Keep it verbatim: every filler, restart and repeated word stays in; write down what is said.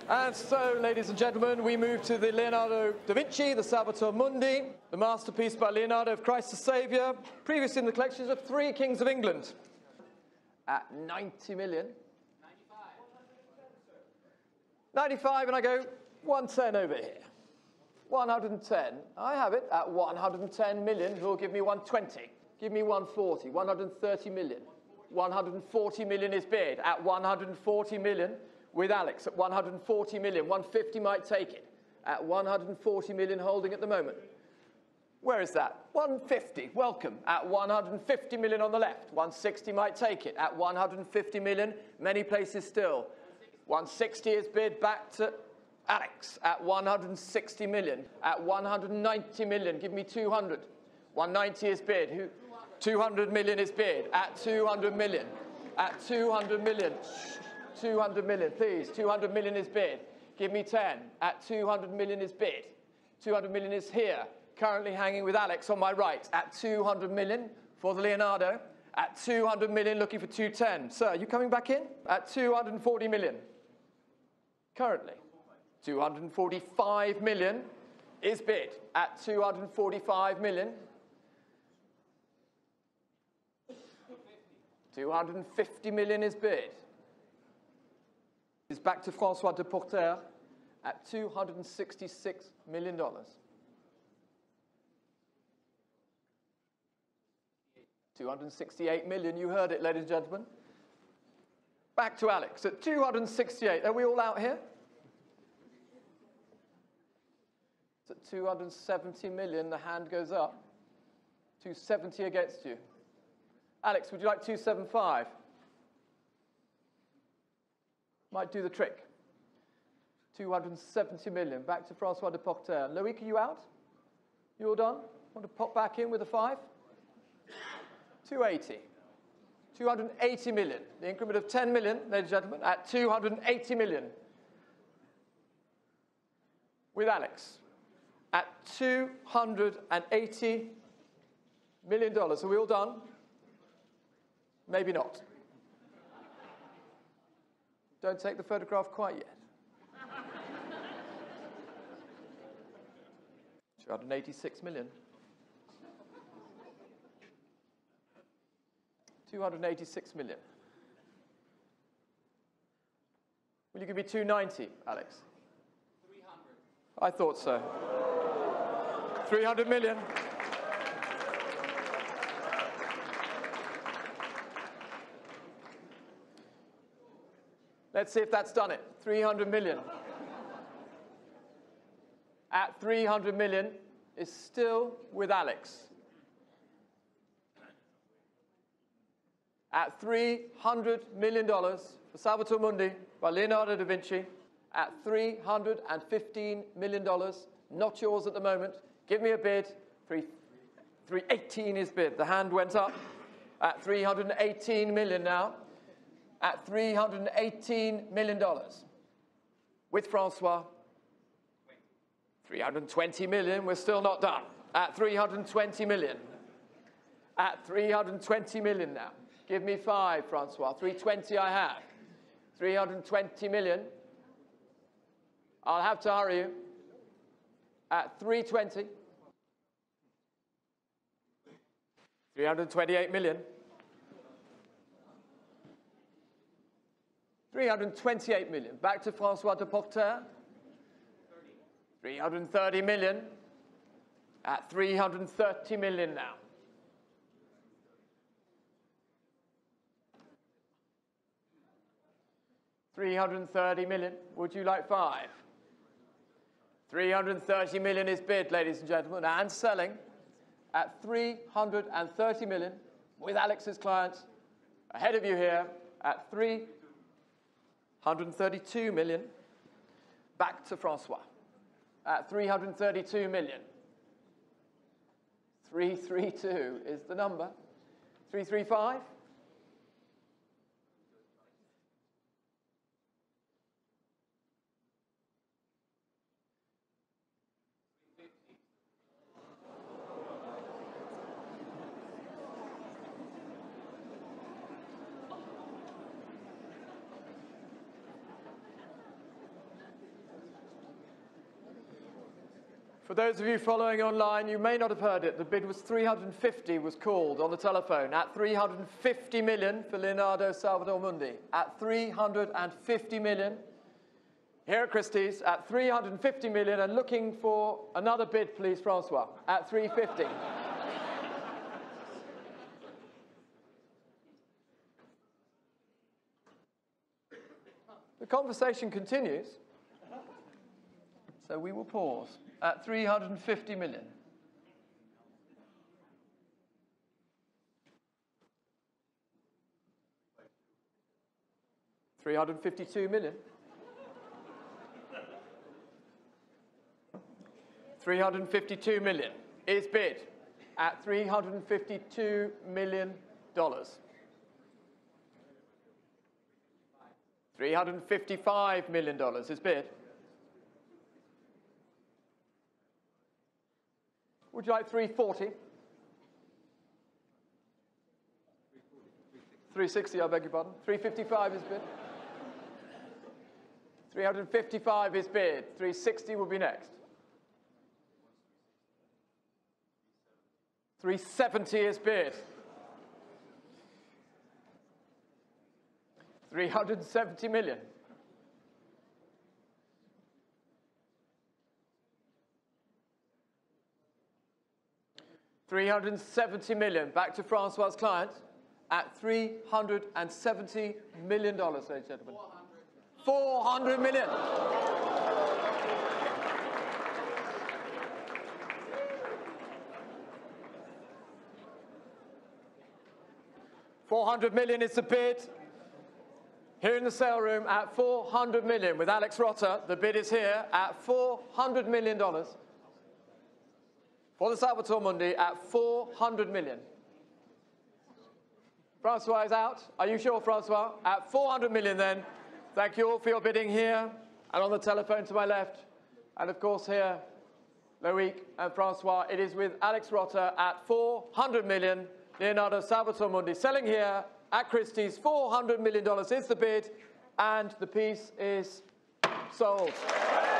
And so, ladies and gentlemen, we move to the Leonardo da Vinci, the Salvator Mundi, the masterpiece by Leonardo of Christ the Saviour, previously in the collections of three kings of England. At ninety million. ninety-five, and I go one ten over here. one hundred ten. I have it at one hundred ten million. Who will give me one twenty? Give me one forty. one hundred thirty million. one hundred forty million is bid at one hundred forty million. With Alex at one hundred forty million. one fifty might take it. At one hundred forty million holding at the moment. Where is that? one fifty, welcome. At one hundred fifty million on the left. one sixty might take it. At one hundred fifty million, many places still. one sixty is bid back to Alex at one hundred sixty million. At one hundred ninety million, give me two hundred. one ninety is bid. Who? two hundred million is bid. At two hundred million. At two hundred million. two hundred million, please. two hundred million is bid. Give me ten. At two hundred million is bid. two hundred million is here. Currently hanging with Alex on my right. At two hundred million for the Leonardo. At two hundred million, looking for two ten. Sir, are you coming back in? At two hundred forty million. Currently. two hundred forty-five million is bid. At two hundred forty-five million. two hundred fifty million is bid. Is back to François de Porter at two hundred sixty-six million dollars. two hundred sixty-eight million, you heard it, ladies and gentlemen. Back to Alex at two hundred sixty-eight. Are we all out here? It's at two hundred seventy million, the hand goes up. two seventy against you. Alex, would you like two seventy-five? Might do the trick. two hundred seventy million. Back to François de Porter. Loic, are you out? You all done? Want to pop back in with a five? two eighty. two hundred eighty million. The increment of ten million, ladies and gentlemen, at two hundred eighty million. With Alex. At two hundred eighty million dollars. Are we all done? Maybe not. Don't take the photograph quite yet. two hundred eighty-six million. two hundred eighty-six million. Will you give me two ninety, Alex? three hundred. I thought so. three hundred million. Let's see if that's done it. three hundred million. At three hundred million is still with Alex. At three hundred million dollars for Salvator Mundi by Leonardo da Vinci. At three hundred fifteen million dollars, not yours at the moment. Give me a bid. three eighteen is bid. The hand went up. At three hundred eighteen million now. At three hundred eighteen million dollars. With François. three hundred twenty million, we're still not done. At three hundred twenty million. At three hundred twenty million now. Give me five, François. three twenty I have. three hundred twenty million. I'll have to hurry you. At three twenty. three hundred twenty-eight million. three hundred twenty-eight million. Back to François de Porter. three hundred thirty million. At three hundred thirty million now. three hundred thirty million. Would you like five? three hundred thirty million is bid, ladies and gentlemen, and selling at three hundred thirty million with Alex's clients ahead of you here at three hundred thirty-two million. Back to François at three hundred thirty-two million. three thirty-two is the number. three thirty-five. For those of you following online, you may not have heard it. The bid was three hundred fifty, was called on the telephone. At three hundred fifty million for Leonardo Salvator Mundi. At three hundred fifty million. Here at Christie's, at three hundred fifty million, and looking for another bid, please, Francois, at three hundred fifty. The conversation continues, so we will pause at three hundred fifty million. three hundred fifty-two million. three hundred fifty-two million is bid at three hundred fifty-two million dollars. three hundred fifty-five million dollars is bid. Would you like three hundred forty? three hundred sixty, I beg your pardon. three hundred fifty-five is bid. three hundred fifty-five is bid. three hundred sixty will be next. three hundred seventy is bid. three hundred seventy million. three hundred seventy million. Back to Francois' client at three hundred seventy million dollars, ladies and gentlemen. four hundred million. four hundred million is the bid. Here in the sale room at four hundred million with Alex Rotter. The bid is here at four hundred million dollars. For the Salvator Mundi at four hundred million. Francois is out. Are you sure, Francois? At four hundred million then. Thank you all for your bidding here and on the telephone to my left. And of course here, Loic and Francois. It is with Alex Rotter at four hundred million. Leonardo Salvator Mundi selling here at Christie's. four hundred million dollars is the bid and the piece is sold.